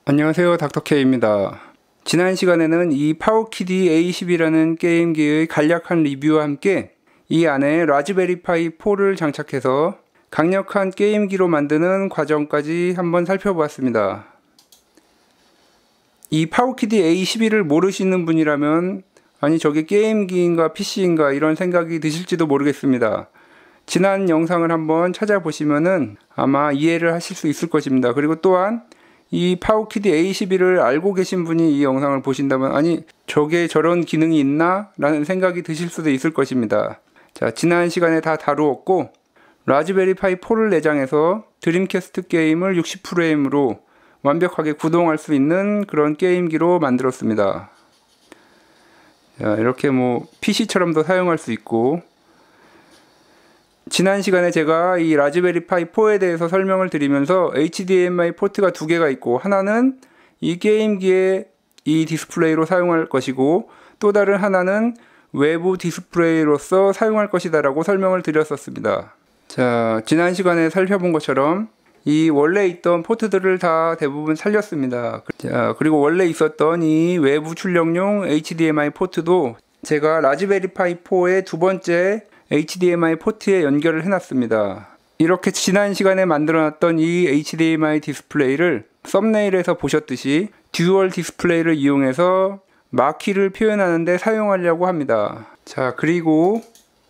안녕하세요, 닥터케이입니다. 지난 시간에는 이 파워키디 A10이라는 게임기의 간략한 리뷰와 함께 이 안에 라즈베리파이 4를 장착해서 강력한 게임기로 만드는 과정까지 한번 살펴보았습니다. 이 파워키디 A11을 모르시는 분이라면 아니 저게 게임기인가 PC인가 이런 생각이 드실지도 모르겠습니다. 지난 영상을 한번 찾아보시면은 아마 이해를 하실 수 있을 것입니다. 그리고 또한 이 파워키디 A11을 알고 계신 분이 이 영상을 보신다면 아니 저게 저런 기능이 있나? 라는 생각이 드실 수도 있을 것입니다. 자, 지난 시간에 다 다루었고 라즈베리파이 4를 내장해서 드림캐스트 게임을 60프레임으로 완벽하게 구동할 수 있는 그런 게임기로 만들었습니다. 자, 이렇게 PC처럼도 사용할 수 있고, 지난 시간에 제가 이 라즈베리파이 4에 대해서 설명을 드리면서 HDMI 포트가 두 개가 있고 하나는 이 게임기의 이 디스플레이로 사용할 것이고 또 다른 하나는 외부 디스플레이로서 사용할 것이다 라고 설명을 드렸었습니다. 자, 지난 시간에 살펴본 것처럼 이 원래 있던 포트들을 다 대부분 살렸습니다. 자, 그리고 원래 있었던 이 외부 출력용 HDMI 포트도 제가 라즈베리파이 4의 두 번째 HDMI 포트에 연결을 해놨습니다. 이렇게 지난 시간에 만들어놨던 이 HDMI 디스플레이를 썸네일에서 보셨듯이 듀얼 디스플레이를 이용해서 마키를 표현하는데 사용하려고 합니다. 자, 그리고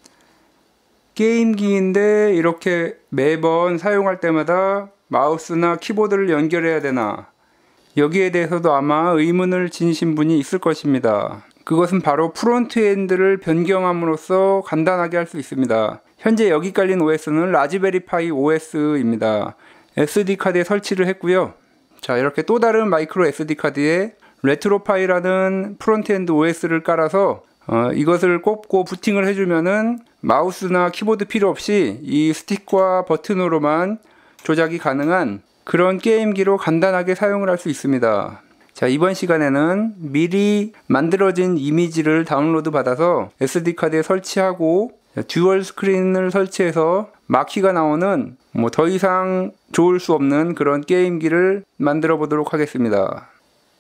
게임기인데 이렇게 매번 사용할 때마다 마우스나 키보드를 연결해야 되나? 여기에 대해서도 아마 의문을 지니신 분이 있을 것입니다. 그것은 바로 프론트엔드를 변경함으로써 간단하게 할 수 있습니다. 현재 여기 깔린 OS는 라즈베리파이 OS입니다. SD카드에 설치를 했고요. 자, 이렇게 또 다른 마이크로 SD카드에 레트로파이라는 프론트엔드 OS를 깔아서 이것을 꼽고 부팅을 해주면은 마우스나 키보드 필요 없이 이 스틱과 버튼으로만 조작이 가능한 그런 게임기로 간단하게 사용을 할 수 있습니다. 자, 이번 시간에는 미리 만들어진 이미지를 다운로드 받아서 SD카드에 설치하고 듀얼 스크린을 설치해서 마키가 나오는 더 이상 좋을 수 없는 그런 게임기를 만들어 보도록 하겠습니다.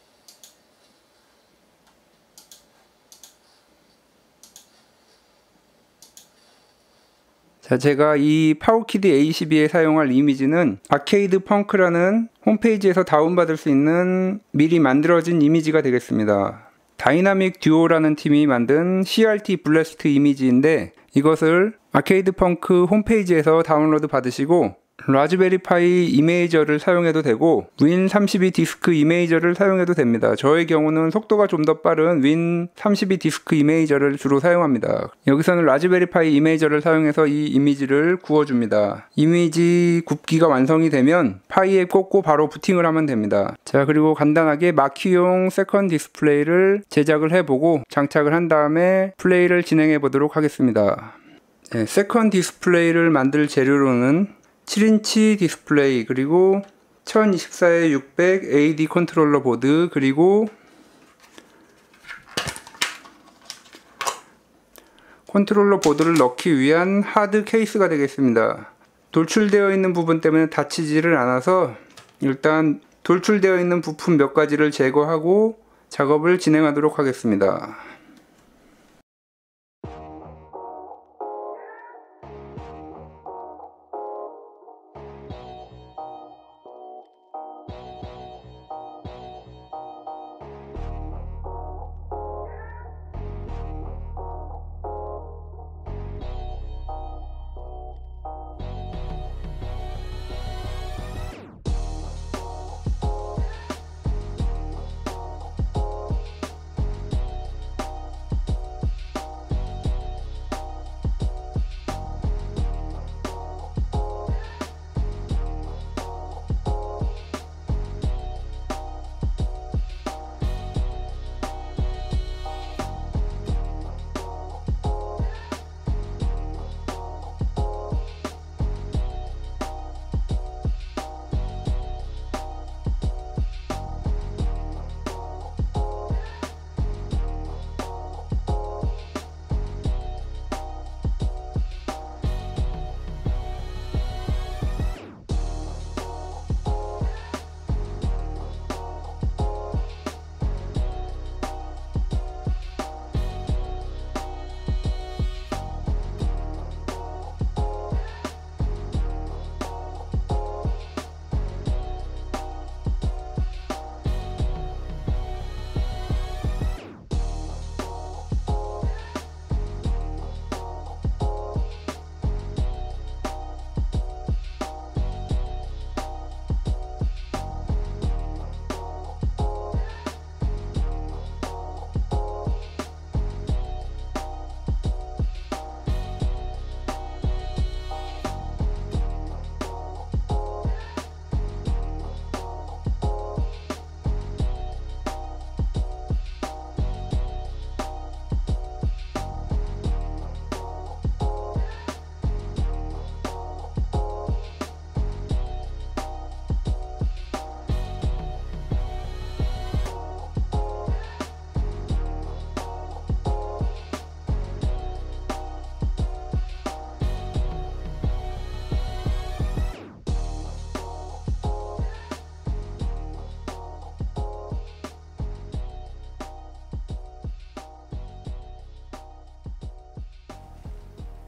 자, 제가 이 파워키디 A12에 사용할 이미지는 아케이드 펑크라는 홈페이지에서 다운받을 수 있는 미리 만들어진 이미지가 되겠습니다. 다이나믹 듀오라는 팀이 만든 CRT 블래스트 이미지인데 이것을 아케이드 펑크 홈페이지에서 다운로드 받으시고 라즈베리파이 이메이저를 사용해도 되고 윈32 디스크 이메이저를 사용해도 됩니다. 저의 경우는 속도가 좀 더 빠른 윈32 디스크 이메이저를 주로 사용합니다. 여기서는 라즈베리파이 이메이저를 사용해서 이 이미지를 구워줍니다. 이미지 굽기가 완성이 되면 파이에 꽂고 바로 부팅을 하면 됩니다. 자, 그리고 간단하게 마키용 세컨 디스플레이를 제작을 해보고 장착을 한 다음에 플레이를 진행해 보도록 하겠습니다. 네, 세컨 디스플레이를 만들 재료로는 7인치 디스플레이, 그리고 1024x600 AD 컨트롤러 보드, 그리고 컨트롤러 보드를 넣기 위한 하드 케이스가 되겠습니다. 돌출되어 있는 부분 때문에 다치지를 않아서 일단 돌출되어 있는 부품 몇 가지를 제거하고 작업을 진행하도록 하겠습니다.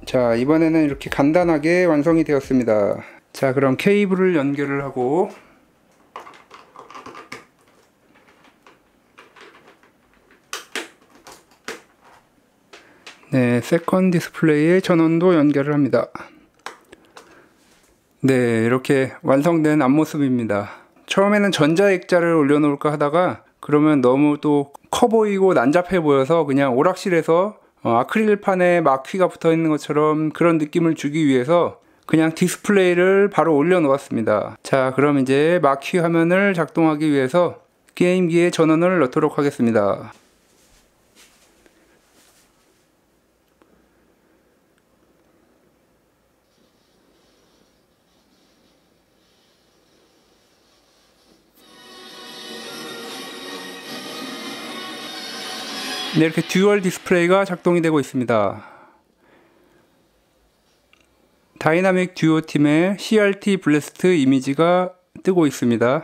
자, 이번에는 이렇게 간단하게 완성이 되었습니다. 자, 그럼 케이블을 연결을 하고 네, 세컨 디스플레이에 전원도 연결을 합니다. 네, 이렇게 완성된 앞모습입니다. 처음에는 전자액자를 올려놓을까 하다가 그러면 너무 또 커 보이고 난잡해 보여서 그냥 오락실에서 아크릴판에 마퀴가 붙어 있는 것처럼 그런 느낌을 주기 위해서 그냥 디스플레이를 바로 올려 놓았습니다. 자, 그럼 이제 마퀴 화면을 작동하기 위해서 게임기에 전원을 넣도록 하겠습니다. 네, 이렇게 듀얼 디스플레이가 작동이 되고 있습니다. 다이나믹 듀오 팀의 CRT 블래스트 이미지가 뜨고 있습니다.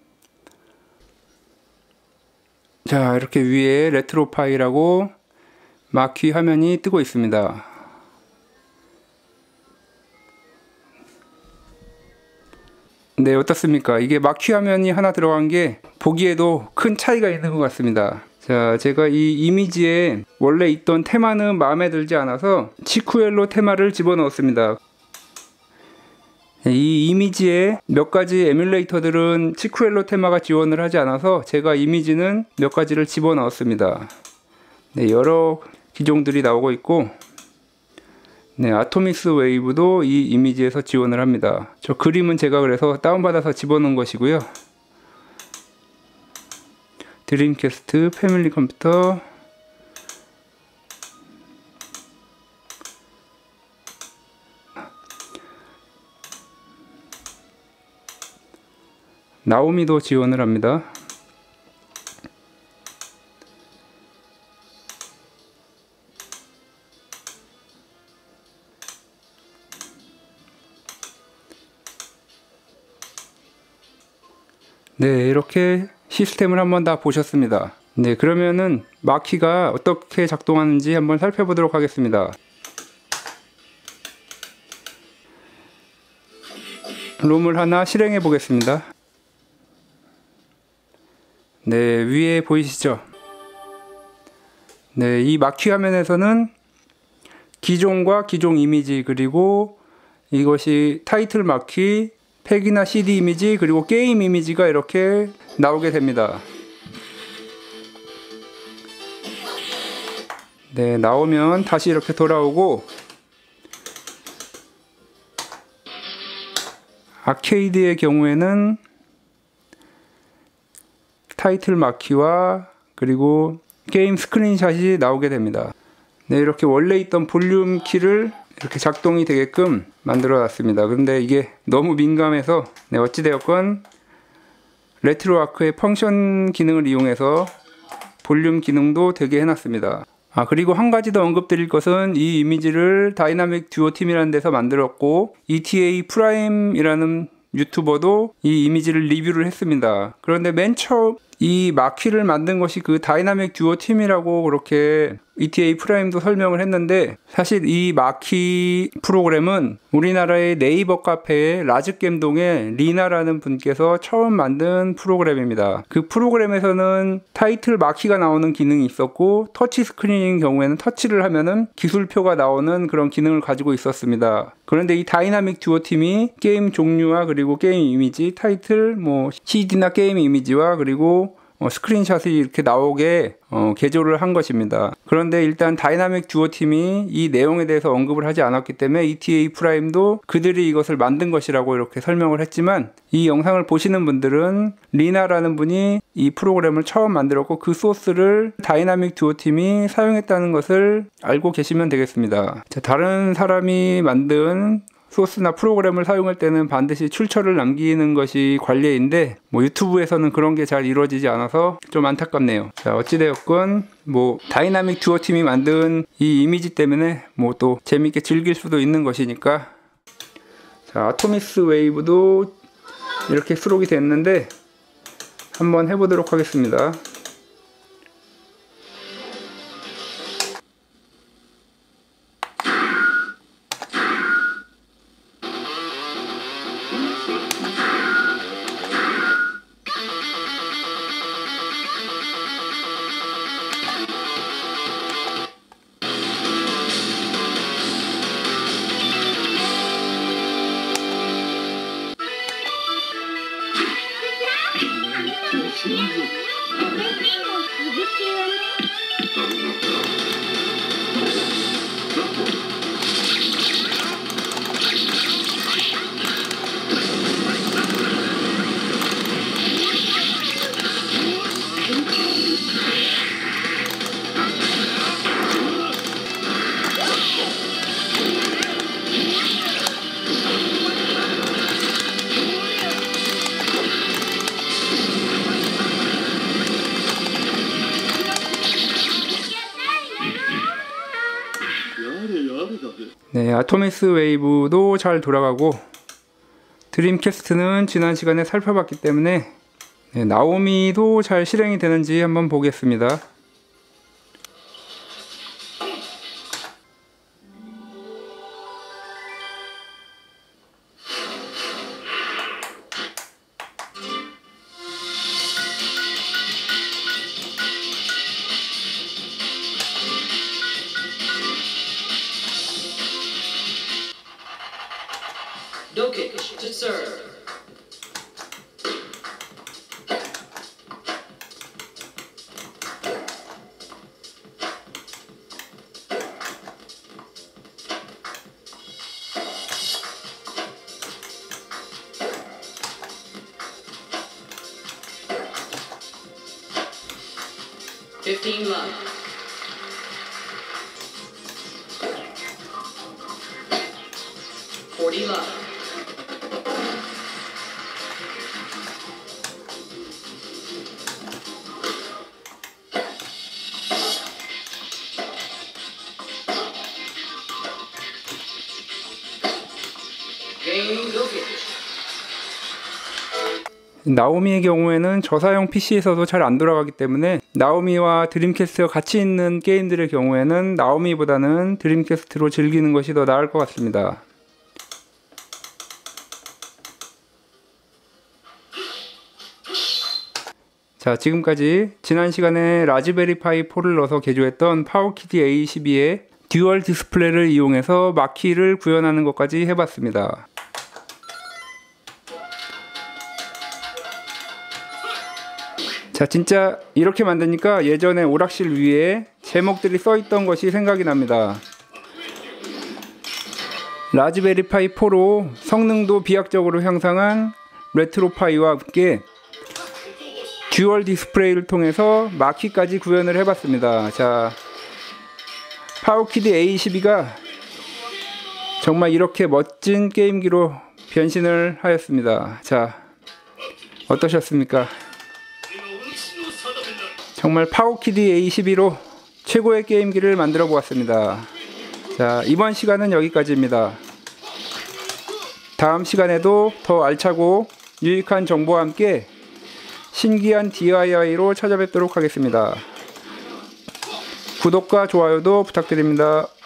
자, 이렇게 위에 레트로 파이라고 마퀴 화면이 뜨고 있습니다. 네, 어떻습니까? 이게 마퀴 화면이 하나 들어간 게 보기에도 큰 차이가 있는 것 같습니다. 자, 제가 이 이미지에 원래 있던 테마는 마음에 들지 않아서 치쿠엘로 테마를 집어넣었습니다. 이 이미지에 몇 가지 에뮬레이터들은 치쿠엘로 테마가 지원을 하지 않아서 제가 이미지는 몇 가지를 집어넣었습니다. 네, 여러 기종들이 나오고 있고, 네, 아토미스 웨이브도 이 이미지에서 지원을 합니다. 저 그림은 제가 그래서 다운받아서 집어넣은 것이고요. 드림캐스트, 패밀리 컴퓨터, 나오미도 지원을 합니다. 네, 이렇게 시스템을 한번 다 보셨습니다. 네, 그러면은 마퀴가 어떻게 작동하는지 한번 살펴보도록 하겠습니다. 롬을 하나 실행해 보겠습니다. 네, 위에 보이시죠? 네, 이 마퀴 화면에서는 기종과 기종 이미지, 그리고 이것이 타이틀 마퀴, 팩이나 CD 이미지, 그리고 게임 이미지가 이렇게 나오게 됩니다. 네, 나오면 다시 이렇게 돌아오고, 아케이드의 경우에는 타이틀 마퀴와 그리고 게임 스크린샷이 나오게 됩니다. 네, 이렇게 원래 있던 볼륨 키를 이렇게 작동이 되게끔 만들어 놨습니다. 그런데 이게 너무 민감해서 네, 어찌되었건 레트로아크의 펑션 기능을 이용해서 볼륨 기능도 되게 해놨습니다. 그리고 한 가지 더 언급드릴 것은 이 이미지를 다이나믹 듀오 팀이라는 데서 만들었고 ETA 프라임이라는 유튜버도 이 이미지를 리뷰를 했습니다. 그런데 맨 처음 이 마퀴를 만든 것이 그 다이나믹 듀오 팀이라고 그렇게 ETA 프라임도 설명을 했는데, 사실 이 마퀴 프로그램은 우리나라의 네이버 카페의 라즈겜동의 리나라는 분께서 처음 만든 프로그램입니다. 그 프로그램에서는 타이틀 마퀴가 나오는 기능이 있었고, 터치 스크린인 경우에는 터치를 하면은 기술표가 나오는 그런 기능을 가지고 있었습니다. 그런데 이 다이나믹 듀오 팀이 게임 종류와 그리고 게임 이미지, 타이틀, CD나 게임 이미지와 그리고 스크린샷이 이렇게 나오게 개조를 한 것입니다. 그런데 일단 다이나믹 듀오 팀이 이 내용에 대해서 언급을 하지 않았기 때문에 ETA 프라임도 그들이 이것을 만든 것이라고 이렇게 설명을 했지만, 이 영상을 보시는 분들은 리나라는 분이 이 프로그램을 처음 만들었고 그 소스를 다이나믹 듀오 팀이 사용했다는 것을 알고 계시면 되겠습니다. 자, 다른 사람이 만든 소스나 프로그램을 사용할 때는 반드시 출처를 남기는 것이 관례인데 유튜브에서는 그런 게 잘 이루어지지 않아서 좀 안타깝네요. 자, 어찌되었건 다이나믹 듀오 팀이 만든 이 이미지 때문에 또 재밌게 즐길 수도 있는 것이니까. 자, 아토미스 웨이브도 이렇게 수록이 됐는데 한번 해보도록 하겠습니다. 네, 아토미스 웨이브도 잘 돌아가고 드림캐스트는 지난 시간에 살펴봤기 때문에 네, 나오미도 잘 실행이 되는지 한번 보겠습니다. Dokic to serve. $15 love. $40 love. 나오미의 경우에는 저사용 PC에서도 잘 안 돌아가기 때문에 나오미와 드림캐스트가 같이 있는 게임들의 경우에는 나오미보다는 드림캐스트로 즐기는 것이 더 나을 것 같습니다. 자, 지금까지 지난 시간에 라즈베리 파이 4를 넣어서 개조했던 파워키드 A12의 듀얼 디스플레이를 이용해서 마키를 구현하는 것까지 해봤습니다. 자, 진짜 이렇게 만드니까 예전에 오락실 위에 제목들이 써있던 것이 생각이 납니다. 라즈베리 파이 4로 성능도 비약적으로 향상한 레트로파이와 함께 듀얼 디스플레이를 통해서 마키까지 구현을 해봤습니다. 자, 파워키드 A12가 정말 이렇게 멋진 게임기로 변신을 하였습니다. 자, 어떠셨습니까? 정말 파워키드 A12로 최고의 게임기를 만들어 보았습니다. 자, 이번 시간은 여기까지입니다. 다음 시간에도 더 알차고 유익한 정보와 함께 신기한 DIY로 찾아뵙도록 하겠습니다. 구독과 좋아요도 부탁드립니다.